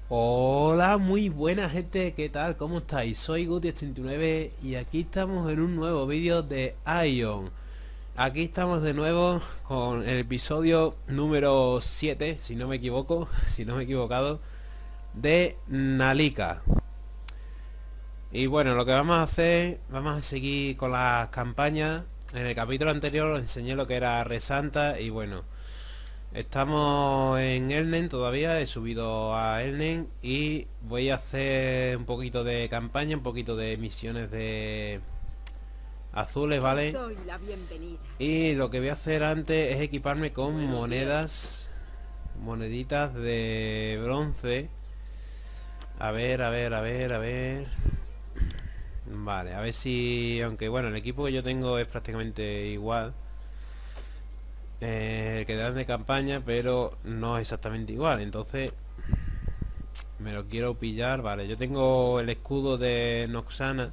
Hola, muy buena gente, ¿qué tal? ¿Cómo estáis? Soy Guti89 y aquí estamos en un nuevo vídeo de Ion. Aquí estamos de nuevo con el episodio número 7, si no me equivoco, si no me he equivocado, de Nalika. Y bueno, lo que vamos a hacer, vamos a seguir con las campañas. En el capítulo anterior os enseñé lo que era Resanta y bueno, estamos en Elnen todavía, he subido a Elnen y voy a hacer un poquito de campaña, un poquito de misiones de azules, Os ¿vale? doy la bienvenida. Y lo que voy a hacer antes es equiparme con Buenos días. moneditas de bronce. A ver, a ver, a ver, a ver. Vale, a ver si, aunque bueno, el equipo que yo tengo es prácticamente igual. Que dan de campaña, pero no es exactamente igual. Entonces me lo quiero pillar. Vale, yo tengo el escudo de Noxana,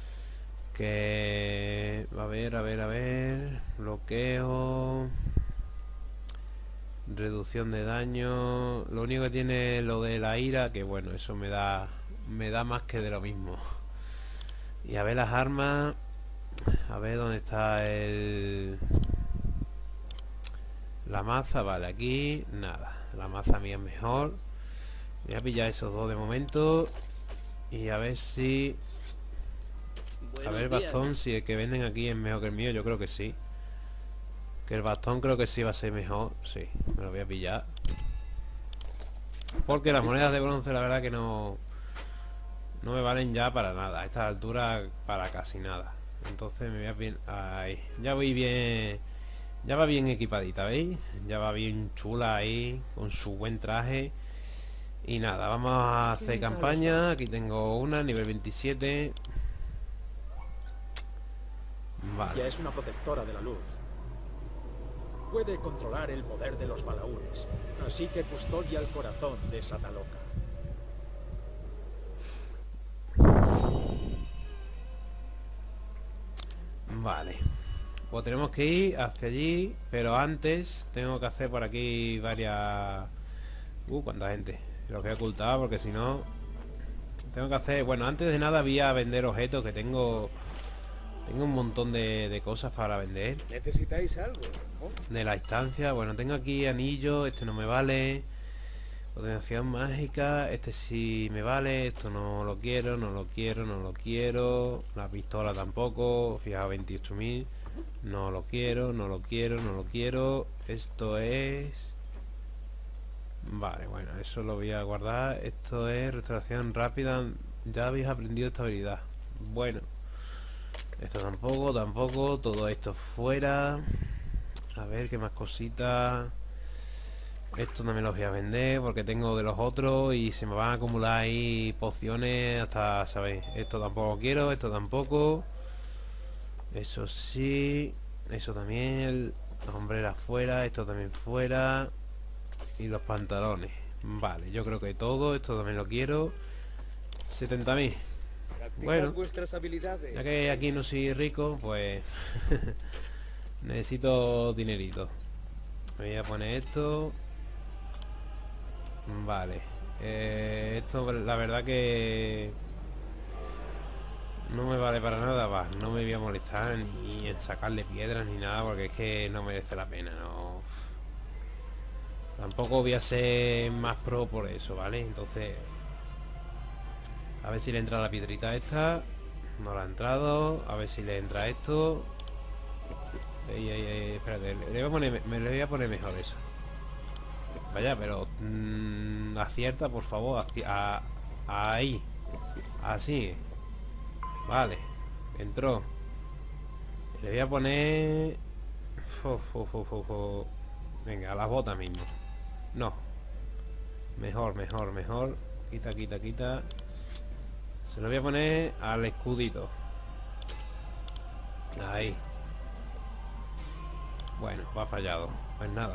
que a ver, a ver, a ver, bloqueo, reducción de daño. Lo único que tiene lo de la ira, que bueno, eso me da más que de lo mismo. Y a ver las armas, a ver dónde está la maza. Vale, aquí nada, la maza mía es mejor. Voy a pillar esos dos de momento. Y a ver si... A ver el Buenos días. bastón, si el que venden aquí es mejor que el mío. Yo creo que sí. Que el bastón creo que sí va a ser mejor. Sí, me lo voy a pillar. Porque las monedas de bronce la verdad que no me valen ya para nada. A esta altura para casi nada. Entonces me voy a bien... Ahí. Ya voy bien... Ya va bien equipadita, ¿veis? Ya va bien chula ahí. Con su buen traje. Y nada, vamos a hacer ¿Qué tal os campaña. va? Aquí tengo una, nivel 27. Ya Vale. es una protectora de la luz. Puede controlar el poder de los balaúres, así que custodia el corazón de Sataloka. Vale. Pues tenemos que ir hacia allí. Pero antes tengo que hacer por aquí varias... cuánta gente. Los he ocultado porque si no... Tengo que hacer... Bueno, antes de nada voy a vender objetos que tengo... Tengo un montón de cosas para vender. ¿Necesitáis algo? De la instancia. Bueno, tengo aquí anillo. Este no me vale. Potenciación mágica. Este sí me vale. Esto no lo quiero, no lo quiero, no lo quiero. La pistola tampoco. Fijaos, 28.000. No lo quiero, no lo quiero, no lo quiero. Esto es... Vale, bueno, eso lo voy a guardar. Esto es restauración rápida. Ya habéis aprendido esta habilidad. Bueno, esto tampoco, tampoco. Todo esto fuera. A ver, qué más cositas. Esto no me los voy a vender porque tengo de los otros y se me van a acumular ahí pociones hasta, ¿sabéis? Esto tampoco quiero, esto tampoco. Eso sí. Eso también. Las hombreras fuera, esto también fuera. Y los pantalones. Vale, yo creo que todo. Esto también lo quiero. 70.000. Practicad Bueno, vuestras habilidades. ya que aquí no soy rico, pues necesito dinerito. Me voy a poner esto. Vale. Esto la verdad que no me vale para nada. Va, no me voy a molestar ni en sacarle piedras ni nada porque es que no merece la pena. No. Tampoco voy a ser más pro por eso, ¿vale? Entonces, a ver si le entra la piedrita esta. No la ha entrado. A ver si le entra esto. Ey, ey, ey, espérate, me le voy a poner mejor eso. Vaya, pero acierta, por favor. Ahí. Así. Vale. Entró. Le voy a poner... Venga, a las botas mismo. No. Mejor, mejor, mejor. Quita, quita, quita. Se lo voy a poner al escudito. Ahí. Bueno, va fallado. Pues nada.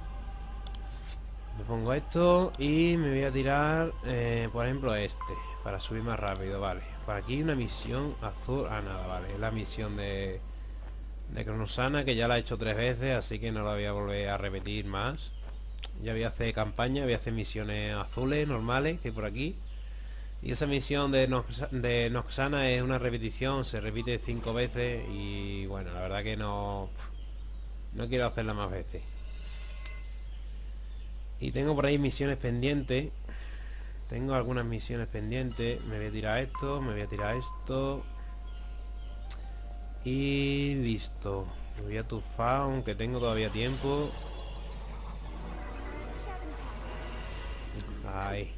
Me pongo esto y me voy a tirar, por ejemplo, este. Para subir más rápido, vale. Por aquí una misión azul. Ah, nada, vale. Es la misión de Cronosana, que ya la he hecho 3 veces, así que no la voy a volver a repetir más. Ya voy a hacer campaña, voy a hacer misiones azules normales que hay por aquí. Y esa misión de Noxana es una repetición, se repite 5 veces y bueno, la verdad que no quiero hacerla más veces. Y tengo por ahí misiones pendientes. Tengo algunas misiones pendientes. Me voy a tirar esto, me voy a tirar esto. Y listo. Me voy a tufar, aunque tengo todavía tiempo. Ahí.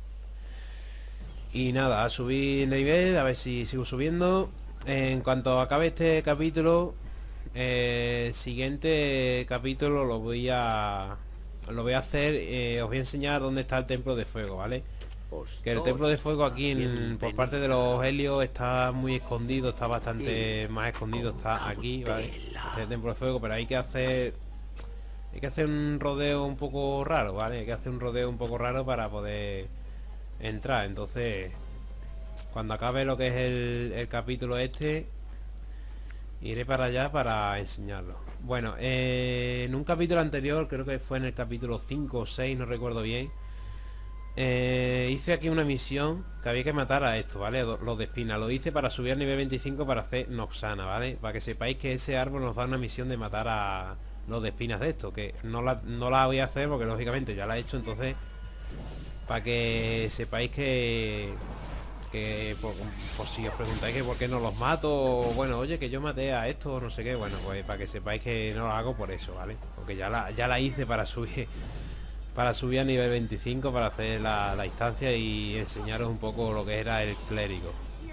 Y nada, a subir nivel, a ver si sigo subiendo. En cuanto acabe este capítulo, siguiente capítulo lo voy a hacer. Os voy a enseñar dónde está el templo de fuego, ¿vale? Que el templo de fuego aquí por parte de los helios está muy escondido, está bastante más escondido, está aquí, ¿vale? Este es el templo de fuego, pero hay que hacer un rodeo un poco raro, ¿vale? Hay que hacer un rodeo un poco raro para poder entrar. Entonces, cuando acabe lo que es el capítulo este, iré para allá para enseñarlo. Bueno, en un capítulo anterior, creo que fue en el capítulo 5 o 6, no recuerdo bien, hice aquí una misión que había que matar a esto, ¿vale? Los de espina. Lo hice para subir al nivel 25 para hacer Noxana, ¿vale? Para que sepáis que ese árbol nos da una misión de matar a los de espinas de esto, que no la voy a hacer porque lógicamente ya la he hecho. Entonces, para que sepáis que por si os preguntáis que por qué no los mato, o bueno, oye, que yo maté a esto o no sé qué, bueno, pues para que sepáis que no lo hago por eso, ¿vale? Porque ya la hice para subir a nivel 25, para hacer la instancia y enseñaros un poco lo que era el clérigo.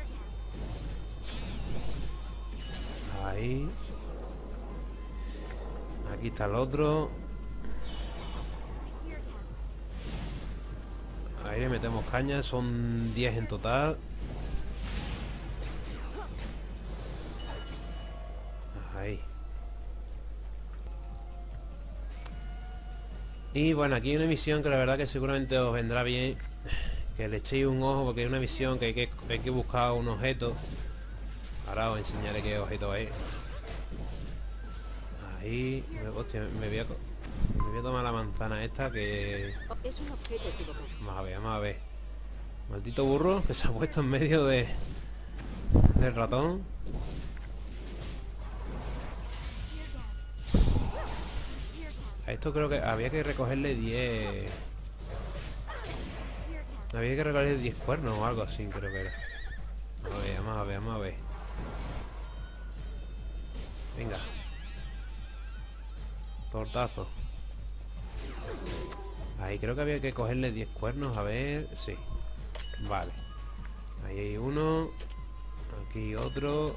Ahí. Aquí está el otro. Ahí le metemos caña, son 10 en total. Ahí. Y bueno, aquí hay una misión que la verdad que seguramente os vendrá bien que le echéis un ojo, porque es una misión que hay que buscar un objeto. Ahora os enseñaré qué objeto es. Ahí. Hostia, me voy a tomar la manzana esta que... Es un objeto equivocado. Vamos a ver. Maldito burro que se ha puesto en medio del ratón. A esto creo que había que recogerle 10... Había que recogerle 10 cuernos o algo así, creo que era. Vamos a ver. Venga. Tortazo. Ahí creo que había que cogerle 10 cuernos, a ver... Sí. Vale. Ahí hay uno. Aquí otro.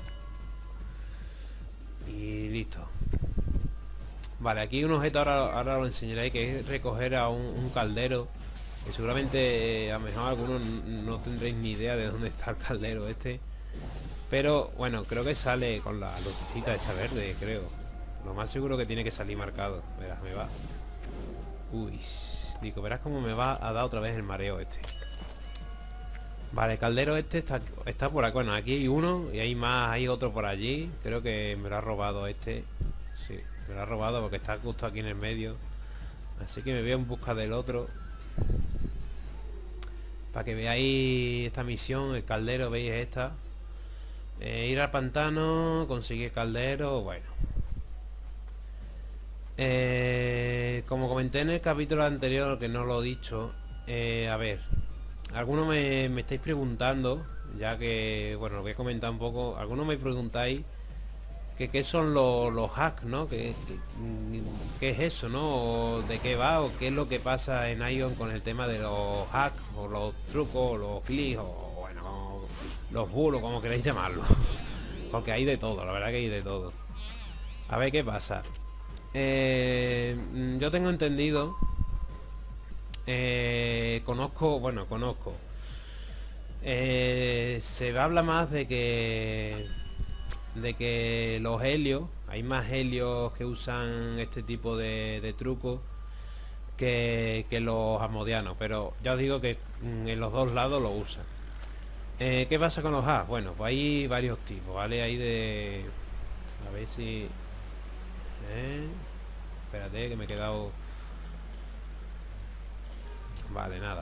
Y listo. Vale, aquí hay un objeto, ahora lo enseñaré, que es recoger a un caldero. Que seguramente a lo mejor algunos no tendréis ni idea de dónde está el caldero este. Pero bueno, creo que sale con la lucecita esta verde, creo. Lo más seguro que tiene que salir marcado. Verás, me va. Uy. Digo, verás cómo me va a dar otra vez el mareo este. Vale, el caldero este está por aquí. Bueno, aquí hay uno y hay más, hay otro por allí. Creo que me lo ha robado este. Sí, me lo ha robado porque está justo aquí en el medio. Así que me voy en busca del otro. Para que veáis esta misión, el caldero, veis esta. Ir al pantano, conseguir caldero, bueno. Como comenté en el capítulo anterior, que no lo he dicho, a ver, algunos me estáis preguntando, ya que, bueno, lo voy a comentar un poco. Algunos me preguntáis que qué son los hacks, ¿no? ¿Qué es eso, ¿no? O de qué va, o qué es lo que pasa en Ion con el tema de los hacks, o los trucos, o los clics, o bueno, los bulos, como queréis llamarlo. Porque hay de todo, la verdad que hay de todo. A ver qué pasa. Yo tengo entendido, conozco, se habla más de que los helios, hay más helios que usan este tipo de trucos que los asmodianos, pero ya os digo que en los dos lados lo usan. ¿Qué pasa con los hacks? Bueno, pues hay varios tipos, ¿vale? Hay de... A ver si... Espérate, que me he quedado Vale, nada.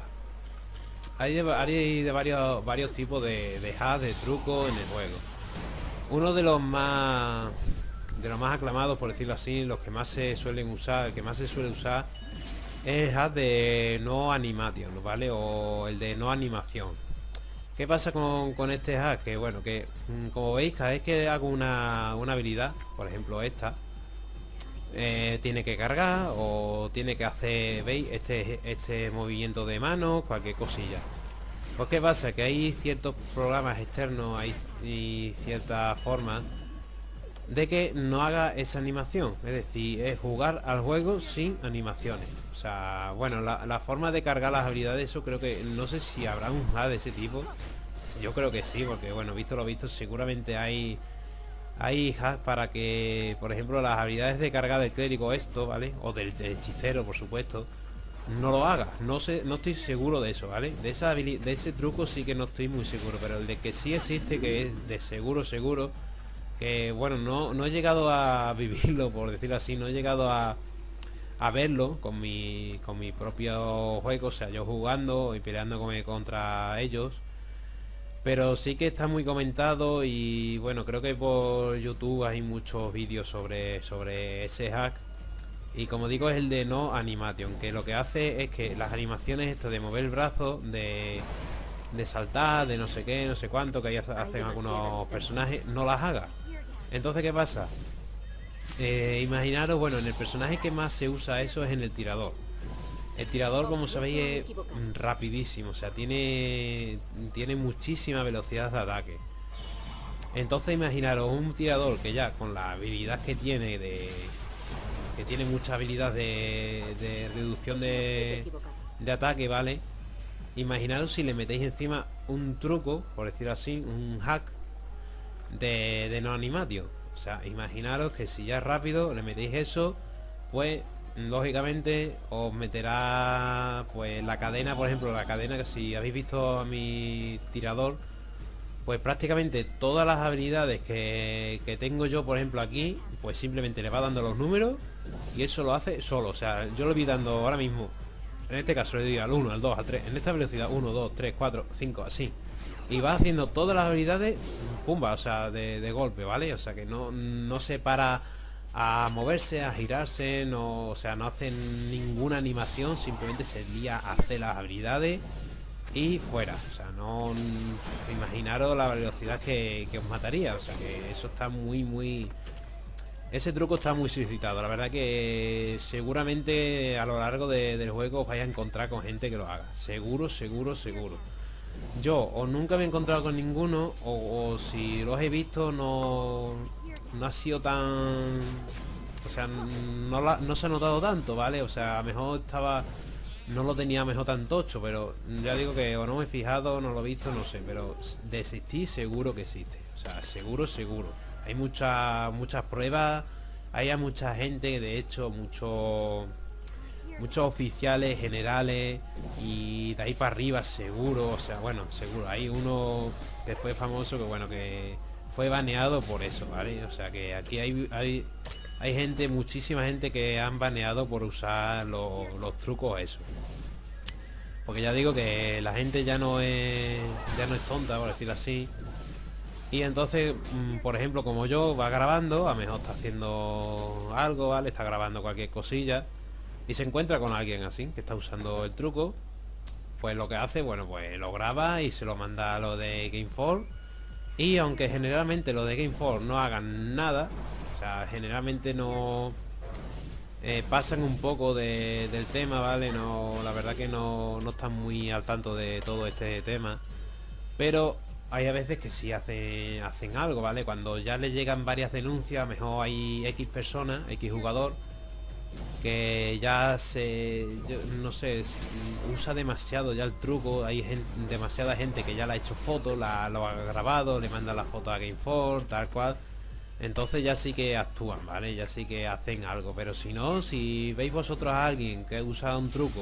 Hay de varios tipos de hacks, de trucos en el juego. Uno de los más aclamados, por decirlo así, los que más se suelen usar, el que más se suele usar, es el hack de no animation, ¿vale? O el de no animación. ¿Qué pasa con este hack? Que bueno, que como veis, cada vez que hago una habilidad, por ejemplo esta, tiene que cargar o tiene que hacer, ¿veis? Este movimiento de mano, cualquier cosilla. Pues qué pasa, que hay ciertos programas externos, hay cierta forma de que no haga esa animación, es decir, es jugar al juego sin animaciones. O sea, bueno, la forma de cargar las habilidades, eso creo que, no sé si habrá un hack de ese tipo. Yo creo que sí, porque bueno, visto lo visto, seguramente hay hacks para que, por ejemplo, las habilidades de carga del clérigo, esto, ¿vale? O del hechicero, por supuesto, no lo haga. No sé, no estoy seguro de eso, ¿vale? De ese truco sí que no estoy muy seguro, pero el de que sí existe, que es de seguro, que bueno, no he llegado a vivirlo, por decirlo así, no he llegado a verlo con mi propio juego, o sea, yo jugando y peleándome contra ellos. Pero sí que está muy comentado y bueno, creo que por YouTube hay muchos vídeos sobre ese hack. Y como digo, es el de no animation, que lo que hace es que las animaciones esto de mover el brazo, de saltar, de no sé qué, no sé cuánto, que ahí hacen algunos personajes, no las haga. Entonces, ¿qué pasa? Imaginaros, bueno, en el personaje que más se usa eso es en el tirador. El tirador, como sabéis, es rapidísimo, o sea, tiene muchísima velocidad de ataque. Entonces imaginaros un tirador que ya con la habilidad que tiene que tiene mucha habilidad de reducción de ataque, ¿vale? Imaginaros si le metéis encima un truco, por decirlo así, un hack de no animation. O sea, imaginaros que si ya es rápido, le metéis eso, pues lógicamente os meterá pues la cadena, por ejemplo, la cadena que si habéis visto a mi tirador, pues prácticamente todas las habilidades que tengo yo, por ejemplo, aquí, pues simplemente le va dando los números y eso lo hace solo. O sea, yo lo voy dando ahora mismo, en este caso le doy al 1, al 2, al 3, en esta velocidad 1, 2, 3, 4, 5, así. Y va haciendo todas las habilidades, pumba, o sea, de golpe, ¿vale? O sea, que no se para a moverse, a girarse, no, o sea, no hacen ninguna animación, simplemente se lía a hacer las habilidades y fuera. O sea, no imaginaros la velocidad que os mataría. O sea, que eso está muy ese truco está muy solicitado. La verdad que seguramente a lo largo del juego os vais a encontrar con gente que lo haga. Seguro. Yo o nunca me he encontrado con ninguno, o si los he visto no ha sido tan... O sea, no se ha notado tanto, ¿vale? O sea, a lo mejor no lo tenía mejor tan tocho, pero ya digo que o no me he fijado, no lo he visto, no sé, pero de existir seguro que existe. O sea, seguro. Hay muchas pruebas, hay a mucha gente, de hecho, muchos oficiales, generales, y de ahí para arriba seguro, o sea, bueno, seguro. Hay uno que fue famoso que bueno, que fue baneado por eso, ¿vale? O sea que aquí hay gente, muchísima gente que han baneado por usar los trucos eso. Porque ya digo que la gente ya no es tonta, por decirlo así. Y entonces, por ejemplo, como yo va grabando, a lo mejor está haciendo algo, ¿vale? Está grabando cualquier cosilla y se encuentra con alguien así, que está usando el truco. Pues lo que hace, bueno, pues lo graba y se lo manda a lo de Game4. Y aunque generalmente lo de Game4 no hagan nada, o sea, generalmente no pasan un poco del tema, ¿vale? No, la verdad que no están muy al tanto de todo este tema. Pero hay a veces que sí hacen algo, ¿vale? Cuando ya le llegan varias denuncias, a lo mejor hay X personas, X jugador, que ya no sé, usa demasiado ya el truco. Hay demasiada gente que ya le ha hecho fotos, lo ha grabado, le manda la foto a Game4, tal cual. Entonces ya sí que actúan, ¿vale? Ya sí que hacen algo. Pero si no, si veis vosotros a alguien que usa un truco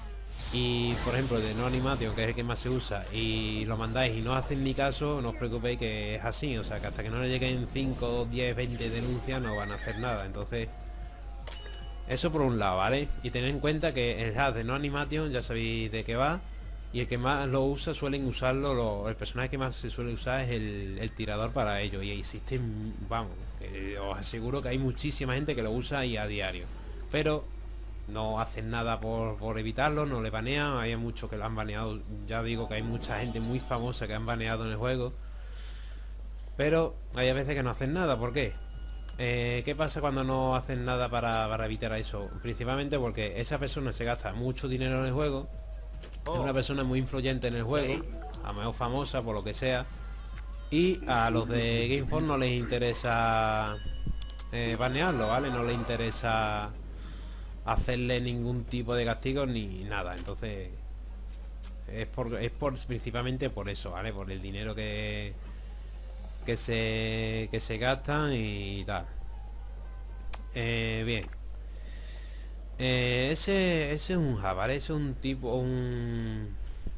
y por ejemplo de no animation, que es el que más se usa, y lo mandáis y no hacen ni caso, no os preocupéis, que es así. O sea, que hasta que no le lleguen 5, 10, 20 denuncias no van a hacer nada. Entonces Eso por un lado, ¿vale? Y tened en cuenta que el hack de No Animation ya sabéis de qué va. Y el que más lo usa, suelen usarlo, el personaje que más se suele usar es el tirador para ello. Y existen, vamos, os aseguro que hay muchísima gente que lo usa y a diario. Pero no hacen nada por evitarlo, no le banean. Hay muchos que lo han baneado. Ya digo que hay mucha gente muy famosa que han baneado en el juego. Pero hay veces que no hacen nada. ¿Por qué? ¿Qué pasa cuando no hacen nada para evitar eso? Principalmente porque esa persona se gasta mucho dinero en el juego. Es una persona muy influyente en el juego, a lo mejor famosa por lo que sea. Y a los de GameForce no les interesa banearlo, ¿vale? No les interesa hacerle ningún tipo de castigo ni nada. Entonces principalmente por eso, ¿vale? Por el dinero que se gastan y tal. Bien. Ese es un hack, ¿vale? Ese es un tipo, un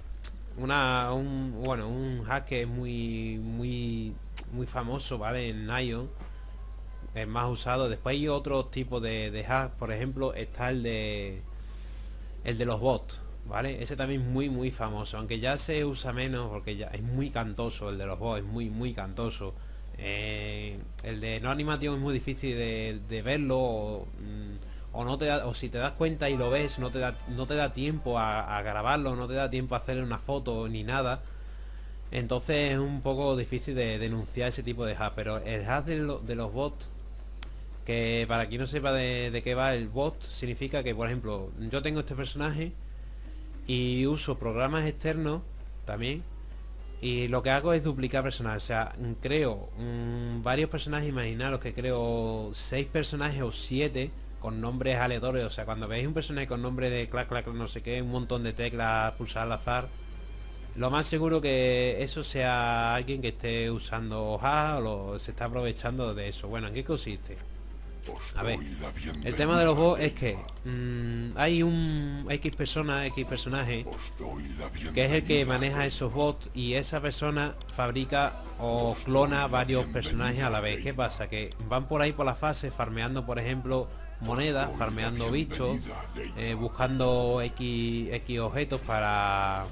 hack que es muy famoso, ¿vale? En Ion es más usado. Después hay otros tipos de hack. Por ejemplo, está el de los bots, ¿vale? Ese también es muy famoso, aunque ya se usa menos porque ya es muy cantoso. El de los bots es muy cantoso. El de No Animation es muy difícil de verlo, o no te da, o si te das cuenta y lo ves, no te da tiempo a grabarlo, no te da tiempo a hacerle una foto ni nada. Entonces es un poco difícil de denunciar ese tipo de hack. Pero el hack de los bots, que para quien no sepa de qué va el bot, significa que, por ejemplo, yo tengo este personaje y uso programas externos también, y lo que hago es duplicar personajes. O sea, creo varios personajes. Imaginaros que creo 6 personajes o 7 con nombres aleatorios. O sea, cuando veis un personaje con nombre de clac no sé qué, un montón de teclas pulsadas al azar, lo más seguro que eso sea alguien que esté usando hack o se está aprovechando de eso. Bueno, ¿en qué consiste? A ver, el tema de los bots es que hay un X personaje que es el que maneja esos bots, y esa persona fabrica o clona varios personajes a la vez. ¿Qué pasa? Que van por ahí por la fase farmeando, por ejemplo, monedas, farmeando bichos, buscando X objetos para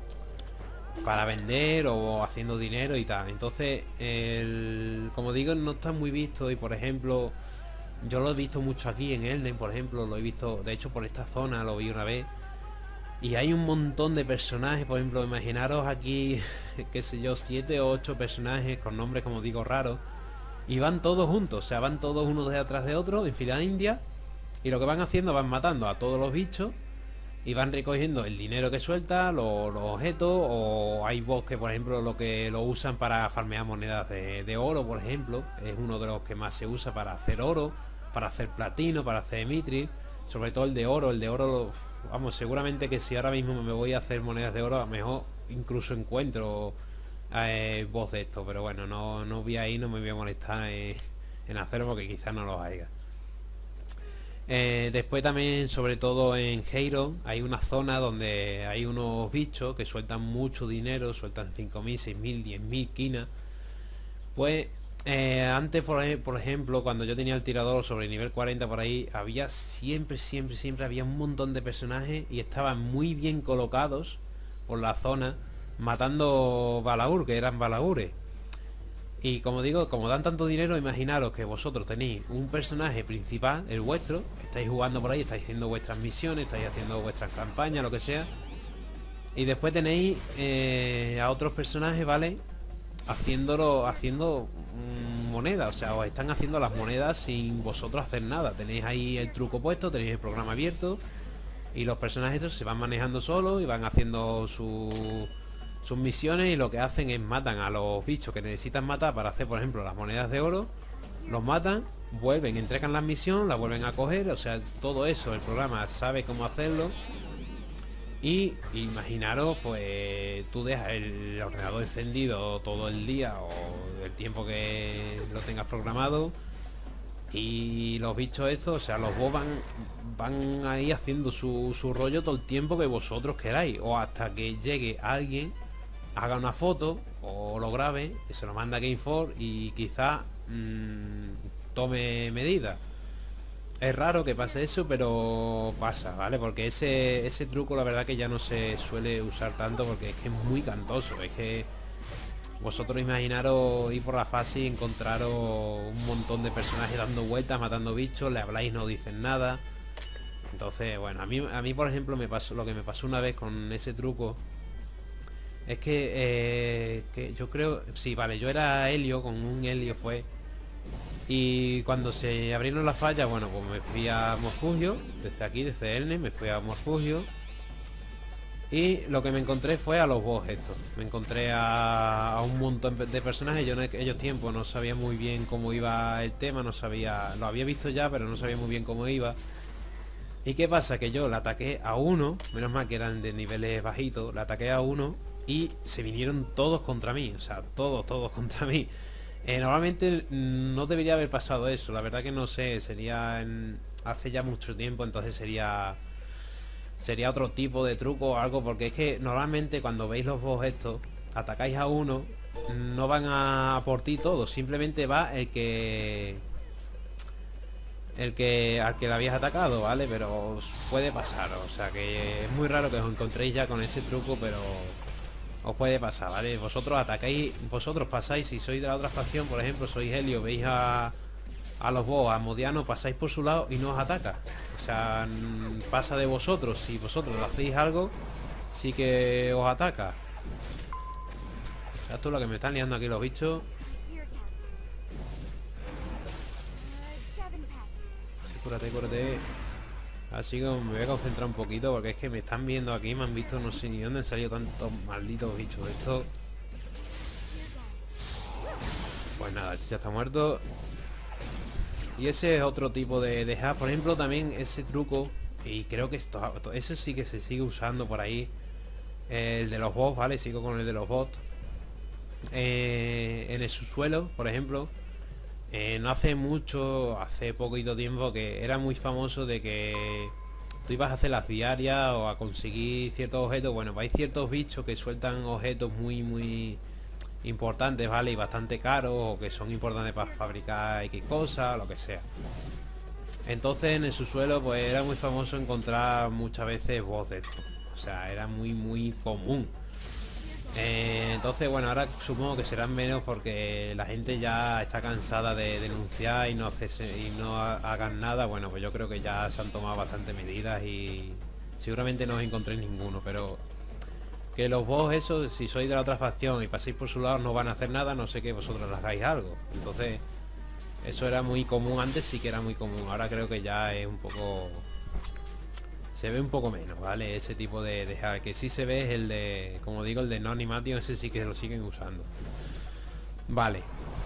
vender o haciendo dinero y tal. Entonces, como digo, no está muy visto. Y por ejemplo, yo lo he visto mucho aquí en Elden, por ejemplo, lo he visto, de hecho por esta zona lo vi una vez. Y hay un montón de personajes, por ejemplo, imaginaros aquí, qué sé yo, 7 o 8 personajes con nombres, como digo, raros. Y van todos juntos, o sea, van todos uno detrás de otro, en fila india. Y lo que van haciendo, van matando a todos los bichos y van recogiendo el dinero que suelta, los objetos. O hay bots que, por ejemplo, lo usan para farmear monedas de oro, por ejemplo. Es uno de los que más se usa para hacer oro, para hacer platino, para hacer mithril. Sobre todo el de oro, vamos, seguramente que si ahora mismo me voy a hacer monedas de oro, a lo mejor incluso encuentro bots de esto. Pero bueno, no voy a ir, no me voy a molestar en hacerlo, porque quizás no los haya. Después también, sobre todo en Heiron, hay una zona donde hay unos bichos que sueltan mucho dinero, sueltan 5.000, 6.000, 10.000 quinas. Pues antes, por ejemplo, cuando yo tenía el tirador sobre nivel 40 por ahí, había siempre había un montón de personajes y estaban muy bien colocados por la zona, matando balaur, que eran balaures. Y como digo, como dan tanto dinero, imaginaros que vosotros tenéis un personaje principal, el vuestro, estáis jugando por ahí, estáis haciendo vuestras misiones, estáis haciendo vuestras campañas, lo que sea. Y después tenéis a otros personajes, ¿vale? Haciendo monedas, o sea, os están haciendo las monedas sin vosotros hacer nada. Tenéis ahí el truco puesto, tenéis el programa abierto, y los personajes estos se van manejando solos y van haciendo sus misiones, y lo que hacen es matan a los bichos que necesitan matar para hacer, por ejemplo, las monedas de oro. Los matan, vuelven, entregan la misión, la vuelven a coger. O sea, todo eso el programa sabe cómo hacerlo. Y imaginaros, pues tú dejas el ordenador encendido todo el día o el tiempo que lo tengas programado, y los bichos estos, o sea, los bots van ahí haciendo su rollo todo el tiempo que vosotros queráis, o hasta que llegue alguien, haga una foto o lo grabe y se lo manda a GameForce y quizá tome medidas. es raro que pase eso, pero pasa, ¿vale? Porque ese truco la verdad que ya no se suele usar tanto porque es que es muy cantoso. Es que vosotros imaginaros ir por la fase y encontraros un montón de personajes dando vueltas, matando bichos, le habláis, no dicen nada. Entonces, bueno, a mí por ejemplo me pasó lo que me pasó una vez con ese truco. Es que yo creo, sí, vale, yo era Helio, con un Helio fue. Y cuando se abrieron las fallas, bueno, pues me fui a Morfugio, desde aquí, desde Elne, me fui a Morfugio. Y lo que me encontré fue a los boss estos. Me encontré a un montón de personajes. Yo en aquellos tiempos no sabía muy bien cómo iba el tema, no sabía, lo había visto ya, pero no sabía muy bien cómo iba. ¿Y qué pasa? Que yo le ataqué a uno, menos mal que eran de niveles bajitos, le ataqué a uno y se vinieron todos contra mí, o sea, todos contra mí. Normalmente no debería haber pasado eso, la verdad que no sé, hace ya mucho tiempo, entonces sería otro tipo de truco o algo, porque es que normalmente cuando veis los boss estos, atacáis a uno, no van a por ti todos, simplemente va al que le habías atacado, ¿vale? Pero os puede pasar, o sea que es muy raro que os encontréis ya con ese truco, pero os puede pasar, ¿vale? Vosotros atacáis, vosotros pasáis, si sois de la otra facción, por ejemplo, sois Helio, veis a los boss, a Modiano, pasáis por su lado y no os ataca. O sea, pasa de vosotros, si vosotros le hacéis algo, sí que os ataca. Esto es lo que me están liando aquí los bichos. Cúrate, cúrate. Así que me voy a concentrar un poquito porque es que me están viendo aquí, me han visto, no sé ni dónde han salido tantos malditos bichos. Esto. Pues nada, este ya está muerto. Y ese es otro tipo de hack. Por ejemplo, también ese truco, y creo que ese sí que se sigue usando por ahí. El de los bots, ¿vale? Sigo con el de los bots. En el subsuelo, por ejemplo. No hace mucho, hace poquito tiempo que era muy famoso de que tú ibas a hacer las diarias o a conseguir ciertos objetos. Bueno, pues hay ciertos bichos que sueltan objetos muy importantes, ¿vale? Y bastante caros o que son importantes para fabricar X cosas, lo que sea. Entonces en el subsuelo pues era muy famoso encontrar muchas veces bots de esto. O sea, era muy común. Entonces bueno, ahora supongo que serán menos porque la gente ya está cansada de denunciar y no hagan nada. Bueno, pues yo creo que ya se han tomado bastantes medidas y seguramente no os encontréis ninguno, pero que los boss esos, si sois de la otra facción y paséis por su lado, no van a hacer nada, no sé que vosotros les hagáis algo. Entonces eso era muy común antes, sí que era muy común. Ahora creo que ya es un poco, se ve un poco menos, ¿vale? Ese tipo de hack. Que sí se ve es el de, como digo, el de no animation. Ese sí que lo siguen usando. Vale.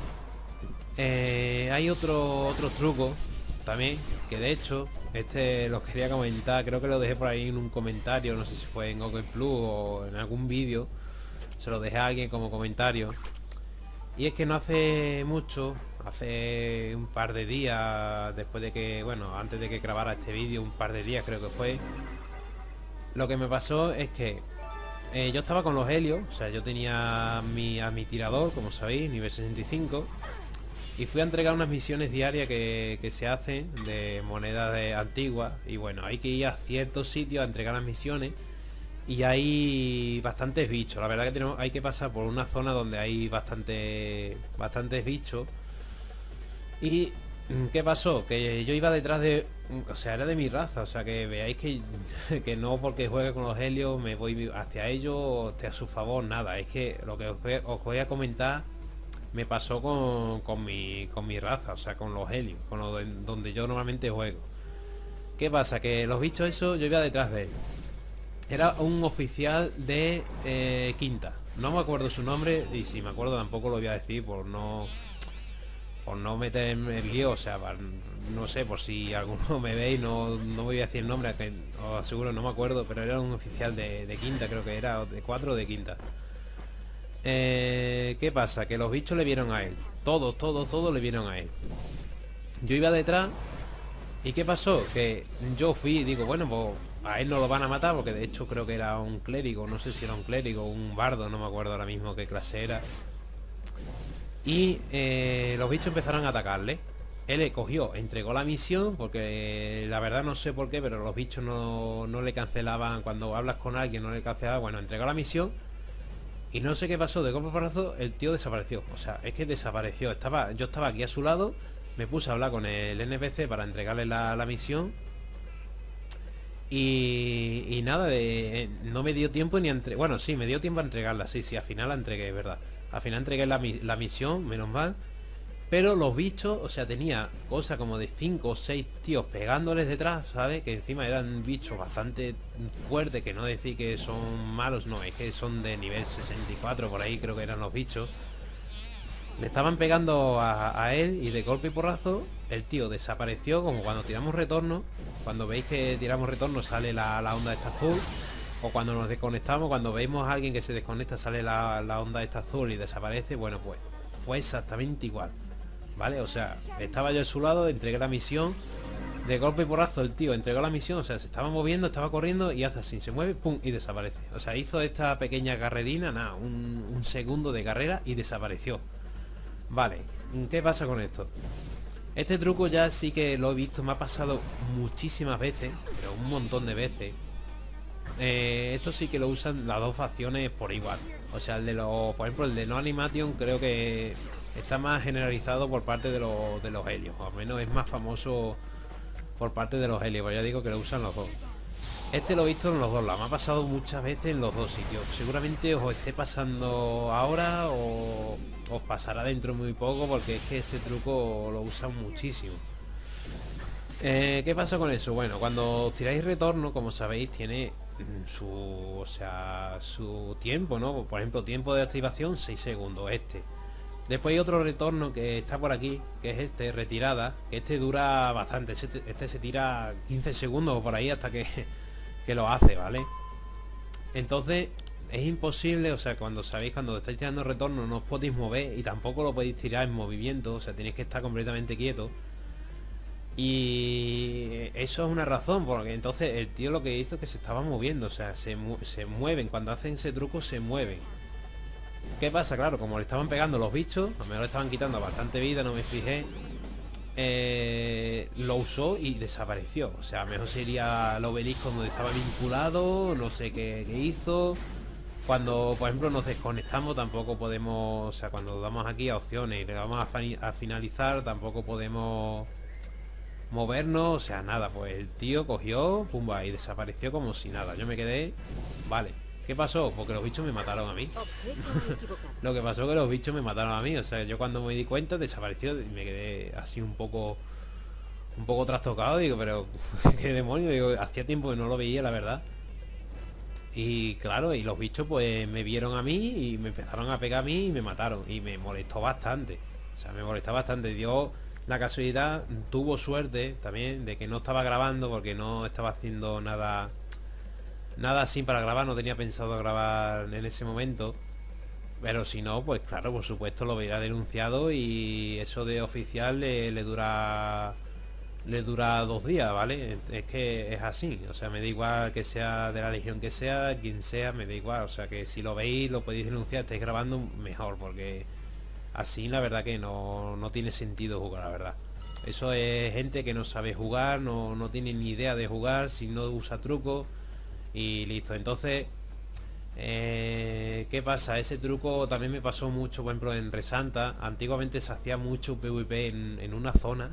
Hay otro truco también, que de hecho este lo quería comentar. Creo que lo dejé por ahí en un comentario, no sé si fue en Google Plus o en algún vídeo. Se lo dejé a alguien como comentario. Y es que no hace mucho, hace un par de días, después de que, bueno, antes de que grabara este vídeo, un par de días creo que fue, lo que me pasó es que yo estaba con los helios, o sea, yo tenía a mi tirador, como sabéis, nivel 65, y fui a entregar unas misiones diarias que se hacen de monedas antiguas, y bueno, hay que ir a ciertos sitios a entregar las misiones. Y hay bastantes bichos. La verdad que hay que pasar por una zona donde hay bastantes bichos. Y ¿qué pasó? Que yo iba detrás de, o sea, era de mi raza. O sea, que veáis que no porque juegue con los helios me voy hacia ellos o esté a su favor, nada. Es que lo que os voy a comentar me pasó con mi raza, o sea, con los helios, donde yo normalmente juego. ¿Qué pasa? Que los bichos esos yo iba detrás de él. Era un oficial de quinta. No me acuerdo su nombre y si me acuerdo tampoco lo voy a decir por no meter en el lío. O sea, no sé, por si alguno me veis, no voy a decir el nombre, que os aseguro no me acuerdo, pero era un oficial de quinta, creo que era, de 4 o de quinta. ¿Qué pasa? Que los bichos le vieron a él. Todos le vieron a él. Yo iba detrás. ¿Y qué pasó? Que yo fui y digo, bueno, pues a él no lo van a matar porque de hecho creo que era un clérigo, no sé si era un clérigo o un bardo, no me acuerdo ahora mismo qué clase era. Y los bichos empezaron a atacarle. él le cogió, entregó la misión, porque la verdad no sé por qué, pero los bichos no le cancelaban, cuando hablas con alguien no le cancelaban, bueno, entregó la misión y no sé qué pasó, de golpe porrazo el tío desapareció, o sea, es que desapareció, yo estaba aquí a su lado, me puse a hablar con el NPC para entregarle la misión y nada, no me dio tiempo ni a entregar, bueno, sí, me dio tiempo a entregarla, sí, al final la entregué, es verdad, al final entregué la misión, menos mal. Pero los bichos, o sea, tenía cosa como de 5 o 6 tíos pegándoles detrás, ¿sabes? Que encima eran bichos bastante fuertes, que no decir que son malos, no, es que son de nivel 64, por ahí creo que eran los bichos. Le estaban pegando a él y de golpe y porrazo el tío desapareció, como cuando tiramos retorno. Cuando veis que tiramos retorno sale la onda esta azul. O cuando nos desconectamos, cuando vemos a alguien que se desconecta sale la onda esta azul y desaparece. Bueno, pues fue exactamente igual. ¿Vale? O sea, estaba yo a su lado, entregué la misión. De golpe y porrazo el tío entregó la misión. O sea, se estaba moviendo, estaba corriendo y hace así, se mueve, pum, y desaparece. O sea, hizo esta pequeña carrerina, nada, un segundo de carrera y desapareció. Vale, ¿qué pasa con esto? Este truco ya sí que lo he visto, me ha pasado muchísimas veces, pero un montón de veces. Esto sí que lo usan las dos facciones por igual. O sea, el de los, por ejemplo, el de No Animation creo que está más generalizado por parte de los Helios, o al menos es más famoso por parte de los Helios, pero ya digo que lo usan los dos. Este lo he visto en los dos lados, me ha pasado muchas veces en los dos sitios. Seguramente os esté pasando ahora o os pasará dentro muy poco, porque es que ese truco lo usan muchísimo. ¿Qué pasa con eso? Bueno, cuando os tiráis retorno, como sabéis, tiene su tiempo, ¿no? Por ejemplo, tiempo de activación 6 segundos, este. Después hay otro retorno que está por aquí, que es este, retirada, que este dura bastante, este se tira 15 segundos o por ahí hasta que lo hace, ¿vale? Entonces es imposible, o sea, cuando estáis tirando retorno no os podéis mover y tampoco lo podéis tirar en movimiento, o sea, tenéis que estar completamente quieto. Y eso es una razón, porque entonces el tío lo que hizo es que se estaba moviendo, o sea, se mueven, cuando hacen ese truco se mueven. ¿Qué pasa? Claro, como le estaban pegando los bichos, a lo mejor le estaban quitando bastante vida, no me fijé. Lo usó y desapareció. O sea, a lo mejor sería el obelisco donde estaba vinculado, no sé qué hizo. Cuando, por ejemplo, nos desconectamos tampoco podemos, o sea, cuando damos aquí a opciones y le vamos a finalizar, tampoco podemos movernos, o sea, nada. Pues el tío cogió, pumba, y desapareció como si nada. Yo me quedé, vale. ¿Qué pasó? Porque los bichos me mataron a mí. Lo que pasó es que los bichos me mataron a mí. O sea, yo cuando me di cuenta desapareció y me quedé así un poco trastocado. Digo, pero qué demonio. Digo, hacía tiempo que no lo veía, la verdad. Y claro, y los bichos pues me vieron a mí y me empezaron a pegar a mí y me mataron. Y me molestó bastante. O sea, me molestó bastante. Dio la casualidad, tuvo suerte también de que no estaba grabando porque no estaba haciendo nada así para grabar, no tenía pensado grabar en ese momento. Pero si no, pues claro, por supuesto lo hubiera denunciado y eso de oficial le dura 2 días, ¿vale? Es que es así, o sea, me da igual que sea de la legión que sea, quien sea, me da igual, o sea, que si lo veis, lo podéis denunciar, estáis grabando mejor, porque así la verdad que no tiene sentido jugar, la verdad. Eso es gente que no sabe jugar, no tiene ni idea de jugar, si no usa trucos y listo. Entonces, ¿qué pasa? Ese truco también me pasó mucho, por ejemplo, en Resanta. Antiguamente se hacía mucho PvP en una zona.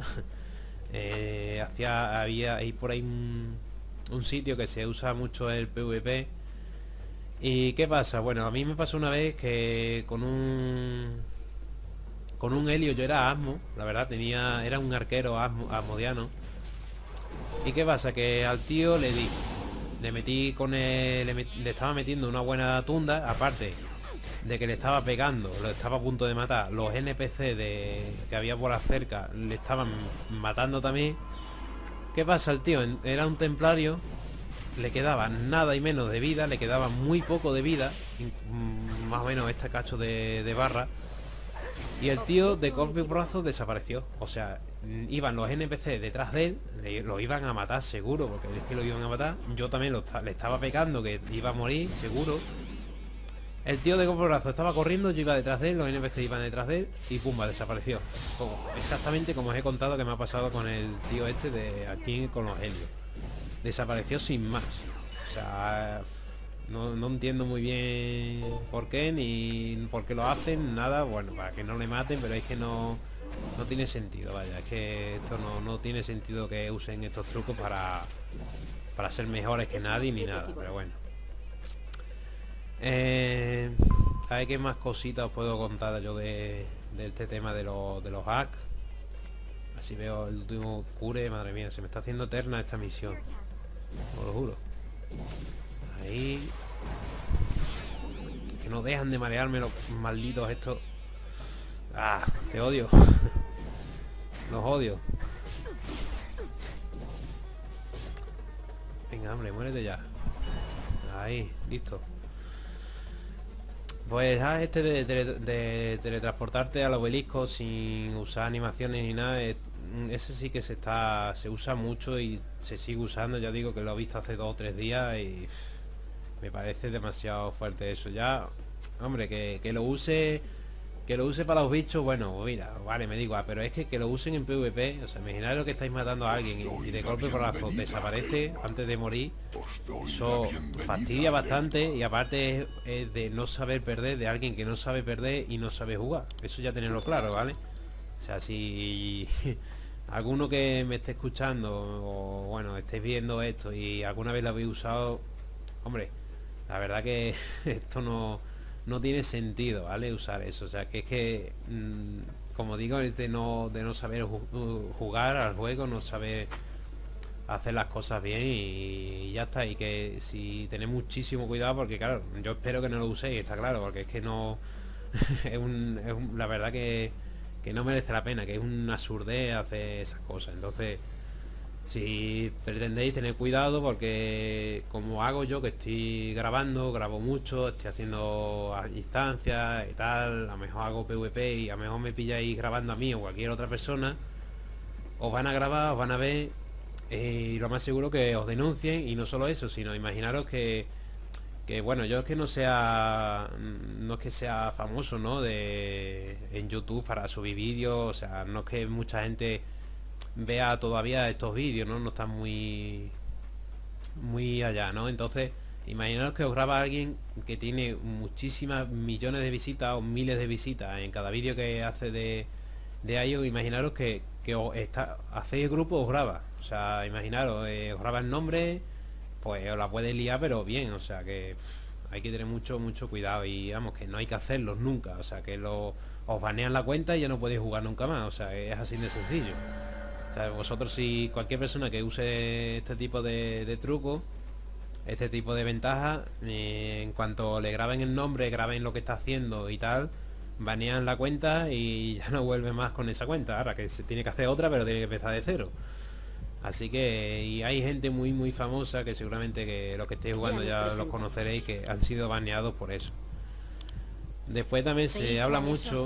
Había ahí por ahí un sitio que se usa mucho el PvP. ¿Y qué pasa? Bueno, a mí me pasó una vez que con un Helio, yo era Asmo, la verdad, era un arquero asmodiano. ¿Y qué pasa? Que al tío le metí con le estaba metiendo una buena tunda, aparte de que le estaba pegando, lo estaba a punto de matar. Los NPC que había por la cerca le estaban matando también. ¿Qué pasa? El tío era un templario, le quedaba nada y menos de vida, le quedaba muy poco de vida, más o menos este cacho de barra. Y el tío de golpe y porrazo desapareció. O sea, iban los NPC detrás de él, lo iban a matar seguro, porque es que lo iban a matar. Yo también le estaba pegando, que iba a morir seguro. El tío de golpe estaba corriendo, yo iba detrás de él, los NPC iban detrás de él y pumba, desapareció. Exactamente como os he contado que me ha pasado con el tío este de aquí con los helios. Desapareció sin más. O sea, no entiendo muy bien por qué, ni por qué lo hacen, nada. Bueno, para que no le maten, pero es que no tiene sentido, vaya. Es que esto no tiene sentido que usen estos trucos para ser mejores que nadie ni nada, pero bueno. A ver qué más cositas os puedo contar yo de este tema de los hacks. Así veo el último cure, madre mía, se me está haciendo eterna esta misión. Os lo juro. Ahí. Que no dejan de marearme los malditos estos. Ah, te odio. Los odio. Venga, hombre, muérete ya. Ahí, listo. Pues este de teletransportarte al obelisco sin usar animaciones ni nada, ese sí que se usa mucho y se sigue usando. Ya digo que lo he visto hace 2 o 3 días y me parece demasiado fuerte eso. Ya, hombre, que lo use para los bichos, bueno, mira, vale, me digo, pero es que lo usen en PvP, o sea, imagináis lo que estáis matando a alguien y de golpe porrazo desaparece antes de morir. Eso fastidia bastante y aparte es de no saber perder, de alguien que no sabe perder y no sabe jugar. Eso ya tenerlo claro, ¿vale? O sea, si alguno que me esté escuchando o bueno, estéis viendo esto y alguna vez lo habéis usado, hombre, la verdad que esto no tiene sentido, ¿vale? Usar eso, o sea, que es que como digo, es de no saber jugar al juego, no saber hacer las cosas bien y ya está. Y que si tenéis muchísimo cuidado, porque claro, yo espero que no lo uséis, está claro, porque es que no la verdad que no merece la pena, que es una absurdez hacer esas cosas. Entonces, si pretendéis, tener cuidado, porque como hago yo, que estoy grabo mucho, estoy haciendo instancias y tal, a lo mejor hago PvP y a lo mejor me pilláis grabando a mí o cualquier otra persona, os van a grabar, os van a ver y lo más seguro que os denuncien. Y no solo eso, sino imaginaros que bueno, yo es que no es que sea famoso, ¿no? En YouTube para subir vídeos, o sea, no es que mucha gente vea todavía estos vídeos, ¿no? No están muy allá, ¿no? Entonces, imaginaros que os graba alguien que tiene muchísimas millones de visitas o miles de visitas en cada vídeo que hace de ello. Imaginaros que hacéis el grupo, os graba, o sea, imaginaros, os graba el nombre, pues os la puede liar, pero bien, o sea que hay que tener mucho cuidado y vamos, que no hay que hacerlos nunca, o sea, que os banean la cuenta y ya no podéis jugar nunca más, o sea, es así de sencillo. O sea, vosotros, si cualquier persona que use este tipo de truco, este tipo de ventaja, en cuanto le graben el nombre, graben lo que está haciendo y tal, banean la cuenta y ya no vuelve más con esa cuenta. Ahora que se tiene que hacer otra, pero tiene que empezar de cero. Así que, y hay gente muy famosa que seguramente que los que estéis jugando ya los conoceréis, que han sido baneados por eso. Después también se habla mucho...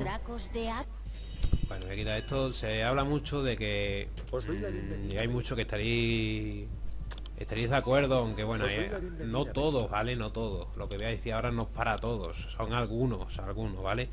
Bueno, voy a quitar esto. Se habla mucho de que hay mucho que estaréis de acuerdo, aunque bueno, no todos, ¿vale? No todos. Lo que voy a decir ahora no es para todos, son algunos, ¿vale?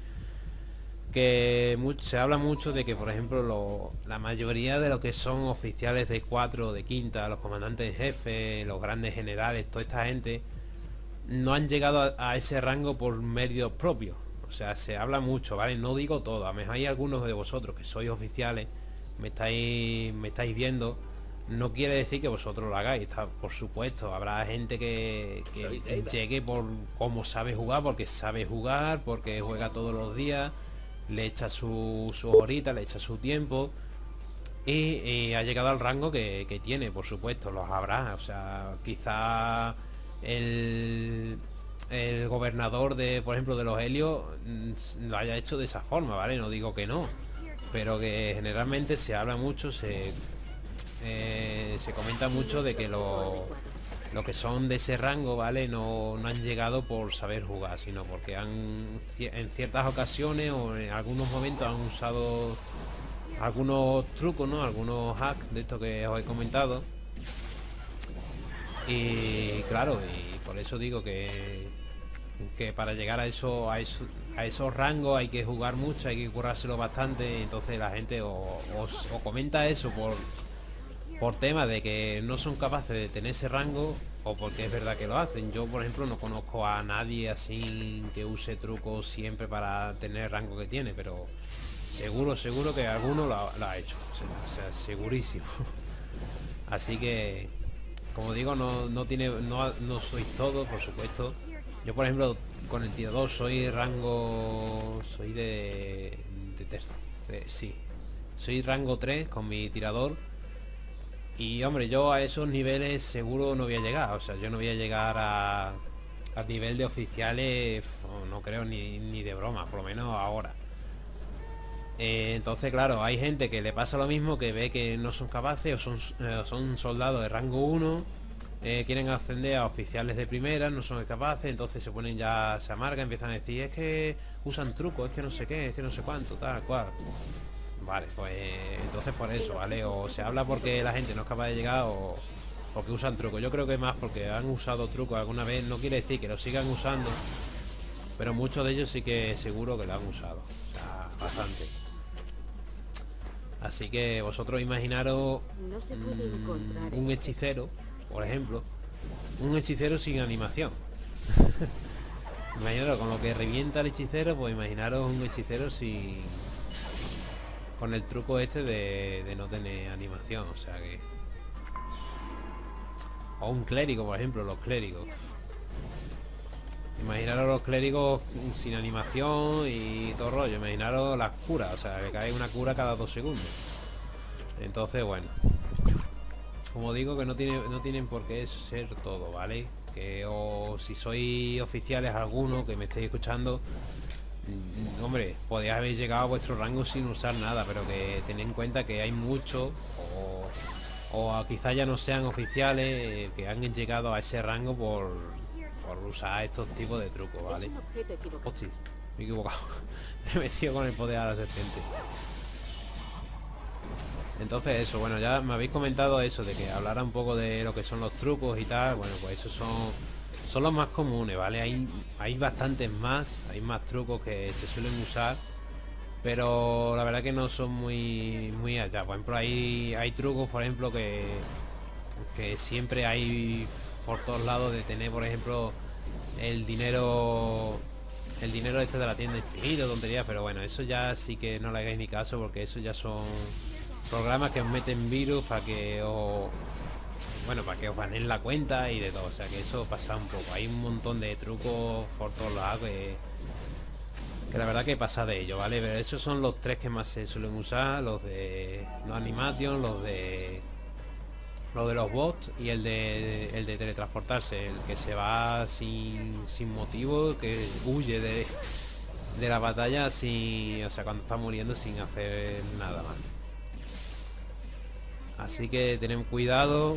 Que se habla mucho de que, por ejemplo, la mayoría de lo que son oficiales de 4, de quinta, los comandantes en jefe, los grandes generales, toda esta gente, no han llegado a ese rango por medios propios. O sea, se habla mucho, ¿vale? No digo todo, a lo mejor hay algunos de vosotros que sois oficiales, me estáis viendo, no quiere decir que vosotros lo hagáis, por supuesto, habrá gente que llegue por cómo sabe jugar, porque sabe jugar, porque juega todos los días, le echa sus horitas, le echa su tiempo y ha llegado al rango que tiene, por supuesto, los habrá. O sea, quizá el gobernador por ejemplo, de los Helios lo haya hecho de esa forma, ¿vale? No digo que no, pero que generalmente se habla mucho, se comenta mucho de que lo que son de ese rango, ¿vale? No han llegado por saber jugar, sino porque en ciertas ocasiones o en algunos momentos han usado algunos trucos, ¿no? Algunos hacks de esto que os he comentado. Y claro, y por eso digo que que para llegar a esos rangos hay que jugar mucho, hay que currárselo bastante. Entonces la gente o comenta eso por tema de que no son capaces de tener ese rango, o porque es verdad que lo hacen. Yo, por ejemplo, no conozco a nadie así que use trucos siempre para tener el rango que tiene, pero seguro que alguno lo ha hecho, o sea, segurísimo. Así que, como digo, no sois todos, por supuesto. Yo, por ejemplo, con el tirador soy de tercer, sí, soy rango 3 con mi tirador. Y hombre, yo a esos niveles seguro no voy a llegar. O sea, yo no voy a llegar al nivel de oficiales, no creo ni de broma, por lo menos ahora. Entonces, claro, hay gente que le pasa lo mismo, que ve que no son capaces, o son soldados de rango 1, quieren ascender a oficiales de primera, no son capaces, entonces se ponen ya, se amargan, empiezan a decir, es que usan trucos, es que no sé qué, es que no sé cuánto, tal cual. Vale, pues entonces por eso, ¿vale? O se habla porque la gente no es capaz de llegar, o porque usan trucos. Yo creo que más porque han usado trucos alguna vez, no quiere decir que lo sigan usando, pero muchos de ellos sí que seguro que lo han usado, o sea, bastante. Así que vosotros imaginaros un hechicero, por ejemplo, un hechicero sin animación. Imaginaros con lo que revienta el hechicero, pues imaginaros un hechicero sin... con el truco este de no tener animación, o sea que... O un clérigo, por ejemplo, los clérigos. Imaginaros los clérigos sin animación y todo rollo. Imaginaros las curas, o sea, que cae una cura cada 2 segundos. Entonces, bueno, como digo, que no tienen por qué ser todo, ¿vale? Que o si sois oficiales alguno que me estéis escuchando, hombre, podéis haber llegado a vuestro rango sin usar nada, pero que tened en cuenta que hay muchos, o quizás ya no sean oficiales, que han llegado a ese rango por usar estos tipos de trucos, ¿vale? Hostia, me he equivocado. Me he metido con el poder a la serpiente. Entonces eso, bueno, ya me habéis comentado eso, de que hablara un poco de lo que son los trucos y tal. Bueno, pues esos son los más comunes, ¿vale? Hay bastantes más, hay más trucos que se suelen usar, pero la verdad que no son muy allá. Por ejemplo, hay trucos, por ejemplo, que siempre hay por todos lados, de tener, por ejemplo, el dinero este de la tienda infinito, tonterías, pero bueno, eso ya sí que no le hagáis ni caso, porque eso ya son programas que os meten virus para que os baneen la cuenta y de todo. O sea que eso pasa un poco. Hay un montón de trucos por todos lados que la verdad que pasa de ello, ¿vale? Pero esos son los tres que más se suelen usar: los de los animation, los de los bots, y el de teletransportarse, el que se va sin motivo, que huye de la batalla o sea, cuando está muriendo sin hacer nada más. Así que tened cuidado.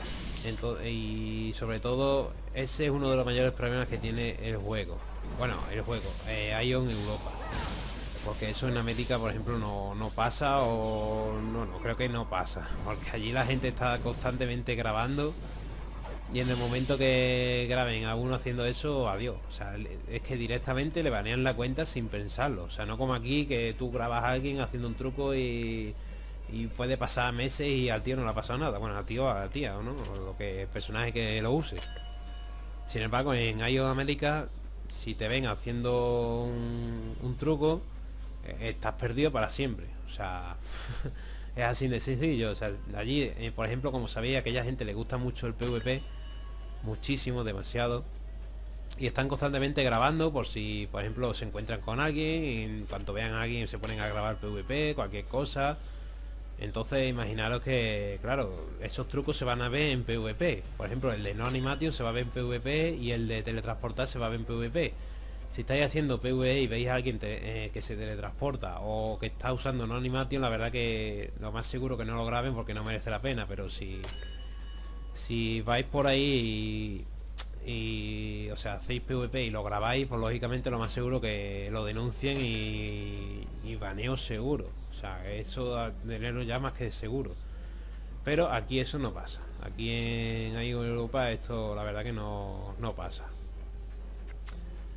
Y sobre todo, ese es uno de los mayores problemas que tiene el juego. Bueno, Ion Europa. Porque eso en América, por ejemplo, no pasa, o no creo que no pasa. Porque allí la gente está constantemente grabando, y en el momento que graben a uno haciendo eso, adiós. O sea, es que directamente le banean la cuenta sin pensarlo. O sea, no como aquí, que tú grabas a alguien haciendo un truco y puede pasar meses y al tío no le ha pasado nada. Bueno, al tío, a la tía, ¿no? O lo que el personaje que lo use. Sin embargo, en Ion América, si te ven haciendo un truco, estás perdido para siempre. O sea, es así de sencillo. O sea, allí, por ejemplo, como sabéis, a aquella gente le gusta mucho el PvP, muchísimo, demasiado, y están constantemente grabando por si, por ejemplo, se encuentran con alguien, y en cuanto vean a alguien se ponen a grabar PvP, cualquier cosa. Entonces imaginaros que, claro, esos trucos se van a ver en PvP. Por ejemplo, el de no animation se va a ver en PvP, y el de teletransportar se va a ver en PvP. Si estáis haciendo PvE y veis a alguien que se teletransporta o que está usando no animation, la verdad que lo más seguro que no lo graben, porque no merece la pena. Pero si vais por ahí o sea, hacéis PvP y lo grabáis, pues lógicamente lo más seguro que lo denuncien y baneo seguro. O sea, eso tenerlo ya más que seguro. Pero aquí eso no pasa. Aquí en Europa esto la verdad que no pasa.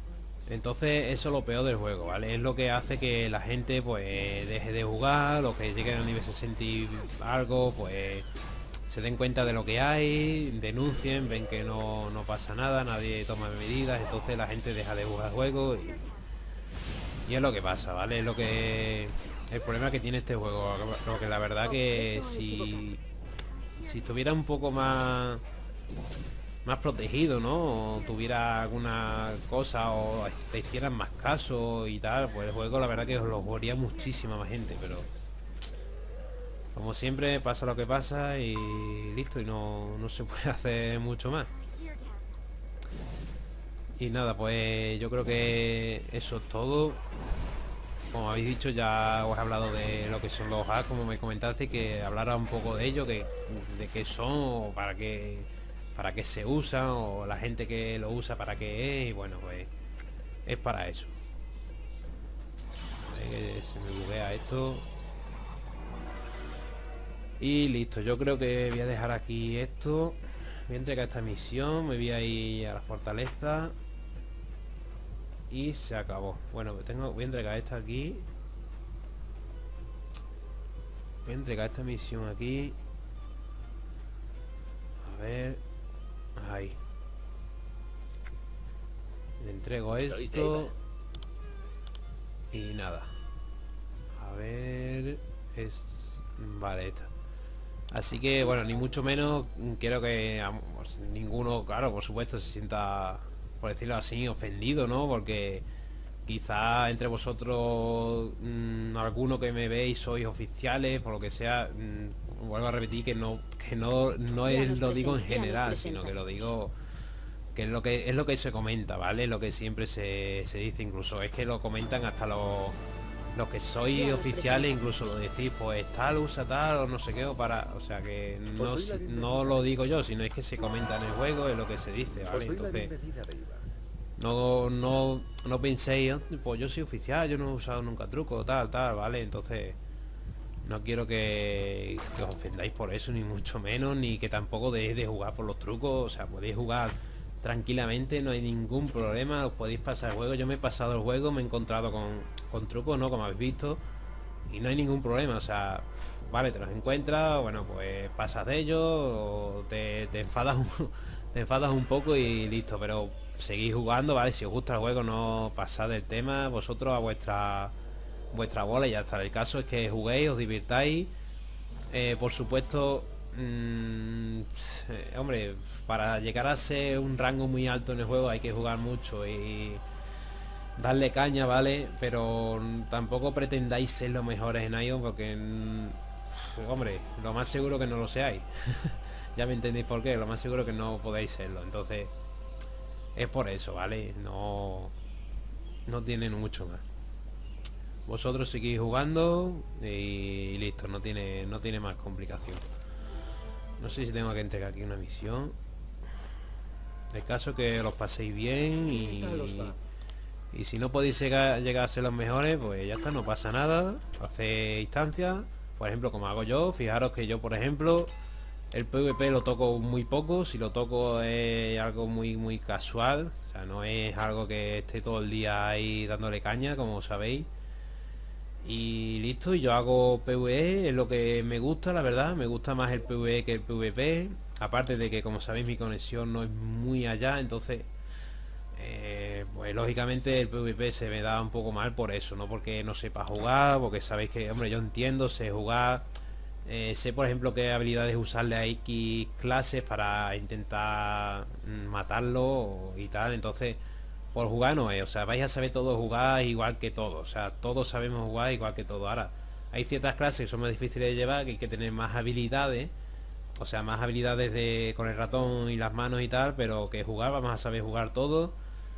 Entonces eso es lo peor del juego, ¿vale? Es lo que hace que la gente pues deje de jugar, los que lleguen al nivel 60 y algo, pues se den cuenta de lo que hay, denuncien, ven que no pasa nada, nadie toma medidas, entonces la gente deja de jugar juegos y es lo que pasa, ¿vale? Es lo que... el problema que tiene este juego, lo que la verdad que si estuviera un poco más protegido, ¿no? O tuviera alguna cosa o te hicieran más caso y tal, pues el juego la verdad que os lo jugaría muchísima más gente, pero como siempre pasa lo que pasa y listo, y no se puede hacer mucho más. Y nada, pues yo creo que eso es todo. Como habéis dicho, ya os he hablado de lo que son los hacks, como me comentaste, que hablara un poco de ello, de qué son o para qué se usan, o la gente que lo usa para qué es, y bueno, pues es para eso. A ver que se me buguea esto. Y listo, yo creo que voy a dejar aquí esto. Voy a entregar esta misión, me voy a ir a la fortaleza. Y se acabó. Bueno, voy a entregar esta aquí. Voy a entregar esta misión aquí. A ver. Ahí. Le entrego esto. Y nada. A ver. Vale, esta. Así que, bueno, ni mucho menos quiero que ninguno, claro, por supuesto, se sienta, por decirlo así, ofendido, ¿no? Porque quizá entre vosotros alguno que me veis sois oficiales, por lo que sea, vuelvo a repetir que no lo digo en general, sino que lo digo que es lo que se comenta, ¿vale? Lo que siempre se dice, incluso es que lo comentan hasta los que sois oficiales, incluso lo decís, pues tal, usa tal, o no sé qué, o sea que no lo digo yo, sino es que se comenta en el juego, es lo que se dice, ¿vale? Entonces no penséis, pues yo soy oficial, yo no he usado nunca truco, tal, ¿vale? Entonces no quiero que os ofendáis por eso, ni mucho menos, ni que tampoco dejéis de jugar por los trucos, o sea, podéis jugar tranquilamente, no hay ningún problema, os podéis pasar el juego. Yo me he pasado el juego, me he encontrado con trucos, ¿no? Como habéis visto, y no hay ningún problema, o sea, vale, te los encuentras, bueno, pues pasas de ellos, o te enfadas te enfadas un poco y listo, pero seguís jugando, ¿vale? Si os gusta el juego, no pasad del tema, vosotros a vuestra bola y ya está. El caso es que juguéis, os divirtáis, por supuesto. Hombre, para llegar a ser un rango muy alto en el juego hay que jugar mucho y darle caña, ¿vale? Pero tampoco pretendáis ser los mejores en Ion porque, hombre, lo más seguro que no lo seáis. Ya me entendéis por qué, lo más seguro que no podéis serlo. Entonces, es por eso, ¿vale? No tienen mucho más. Vosotros seguís jugando y listo, no tiene más complicación. No sé si tengo que entregar aquí una misión. El caso que los paséis bien y si no podéis llegar a ser los mejores, pues ya está, no pasa nada. Hacéis instancias, por ejemplo, como hago yo. Fijaros que yo, por ejemplo, el PvP lo toco muy poco. Si lo toco es algo muy casual. O sea, no es algo que esté todo el día ahí dándole caña, como sabéis. Y listo, y yo hago PvE, es lo que me gusta, la verdad. Me gusta más el PvE que el PvP. Aparte de que, como sabéis, mi conexión no es muy allá, entonces pues lógicamente el PvP se me da un poco mal por eso, no porque no sepa jugar, porque sabéis que, hombre, yo entiendo, sé jugar, sé por ejemplo qué habilidades usarle a X clases para intentar matarlo y tal. Entonces por jugar no es, o sea, vais a saber todo jugar igual que todos, o sea, todos sabemos jugar igual que todo. Ahora, hay ciertas clases que son más difíciles de llevar, que hay que tener más habilidades, o sea, más habilidades con el ratón y las manos y tal, pero que jugar vamos a saber jugar todo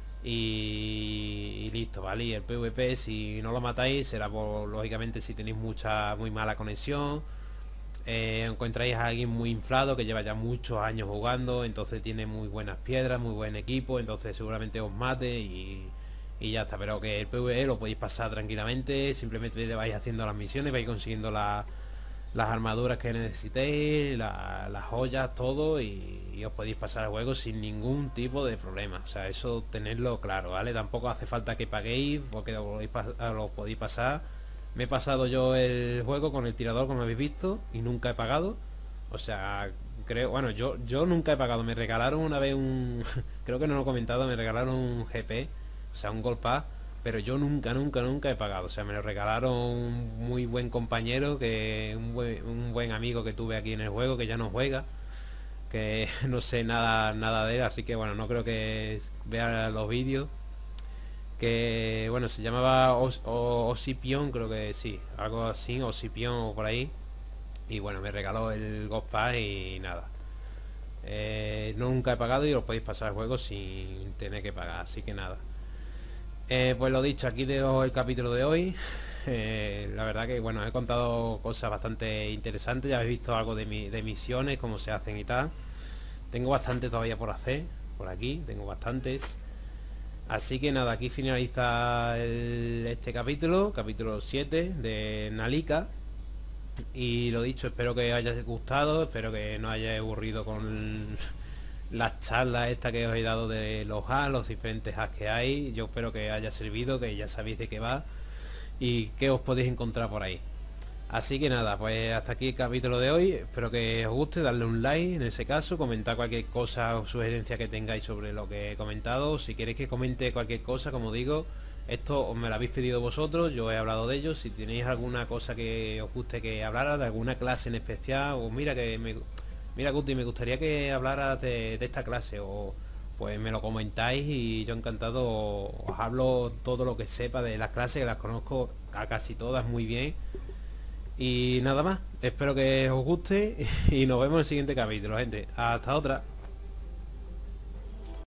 y listo, ¿vale? Y el PvP, si no lo matáis, será por, lógicamente, si tenéis muy mala conexión, encontráis a alguien muy inflado que lleva ya muchos años jugando, entonces tiene muy buenas piedras, muy buen equipo, entonces seguramente os mate y ya está. Pero que el PvE lo podéis pasar tranquilamente, simplemente le vais haciendo las misiones, vais consiguiendo las armaduras que necesitéis, las joyas, todo y y os podéis pasar el juego sin ningún tipo de problema. O sea, eso tenerlo claro, ¿vale? Tampoco hace falta que paguéis porque lo podéis pasar. Me he pasado yo el juego con el tirador, como habéis visto, y nunca he pagado. O sea, creo, bueno, yo nunca he pagado. Me regalaron una vez un creo que no lo he comentado, me regalaron un GP, o sea, un Gold Pass, pero yo nunca he pagado. O sea, me lo regalaron un muy buen compañero, que un buen amigo que tuve aquí en el juego, que ya no juega, que no sé nada de él, así que bueno, no creo que vea los vídeos. Que bueno, se llamaba Osipion, creo que sí, algo así, Osipion o por ahí. Y bueno, me regaló el Ghost Pass y nada. Nunca he pagado y os podéis pasar el juego sin tener que pagar, así que nada. Pues lo dicho, aquí dejo el capítulo de hoy. La verdad que bueno, he contado cosas bastante interesantes. Ya habéis visto algo de misiones, cómo se hacen y tal. Tengo bastante todavía por hacer, por aquí, tengo bastantes. Así que nada, aquí finaliza este capítulo 7 de Nalika. Y lo dicho, espero que os haya gustado, espero que no haya aburrido con las charlas estas que os he dado de los hacks, los diferentes hacks que hay. Yo espero que haya servido, que ya sabéis de qué va y qué os podéis encontrar por ahí. Así que nada, pues hasta aquí el capítulo de hoy. Espero que os guste, darle un like en ese caso, comentar cualquier cosa o sugerencia que tengáis sobre lo que he comentado. Si queréis que comente cualquier cosa, como digo, esto me lo habéis pedido vosotros, yo he hablado de ello. Si tenéis alguna cosa que os guste que hablara, de alguna clase en especial, o mira Guti, me gustaría que hablaras de esta clase, o pues me lo comentáis y yo encantado os hablo todo lo que sepa de las clases, que las conozco a casi todas muy bien. Y nada más, espero que os guste y nos vemos en el siguiente capítulo, gente. Hasta otra.